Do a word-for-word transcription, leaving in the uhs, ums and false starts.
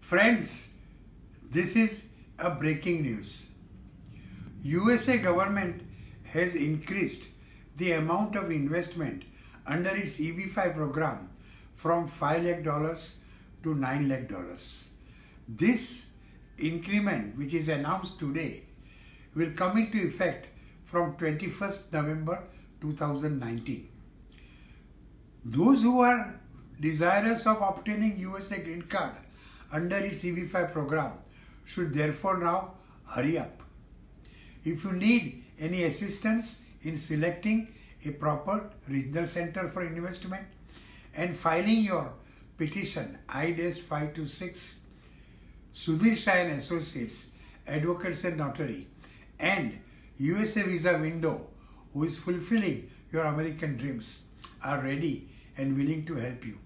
Friends, this is a breaking news. U S A government has increased the amount of investment under its E B five program from five lakh dollars to nine lakh dollars. This increment, which is announced today, will come into effect from twenty-first November two thousand nineteen. Those who are desirous of obtaining U S A green card under its E B five program should therefore now hurry up. If you need any assistance in selecting a proper regional center for investment and filing your petition I D S five two six, Sudhir Shah and Associates, Advocates and Notary, and U S A Visa Window, who is fulfilling your American dreams, are ready and willing to help you.